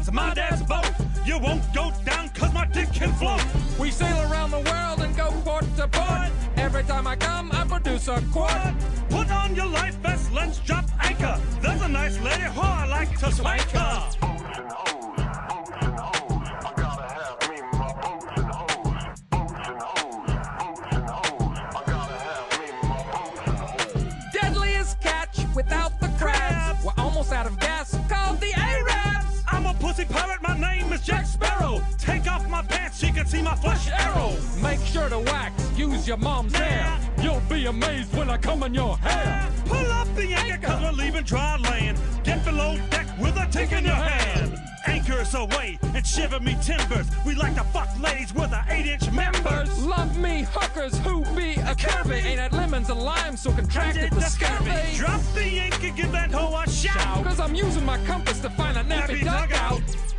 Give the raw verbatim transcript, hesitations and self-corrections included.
That's my dad's boat. You won't go down cause my dick can float. We sail around the world and go port to port. Every time I come, I produce a quart. Put on your life vest, let's drop anchor. There's a nice lady who I like to swank her. Boats and hoes, boats and hoes. I gotta have me my boats and hoes. Boats and hoes, boats and hoes. I gotta have me my boats and hoes. Deadliest catch without the crabs. We're almost out of gas, called the Arabs. I'm a pussy pirate, my name is Jack Sparrow. Take off my pants, she can see my flesh arrow. Make sure to wax, use your mom's hair. You'll be amazed when I come in your hair. Pull up the anchor cause we're leaving dry land. Get below deck with a tick in your hand. Anchors away and shiver me timbers. We like to fuck ladies with our eight inch members. Love me hookers who be a curvy. Ain't at lemons and limes so contracted the scurvy. Drop the anchor, give that hoe a shout. Cause I'm using my compass to find a nappy dugout.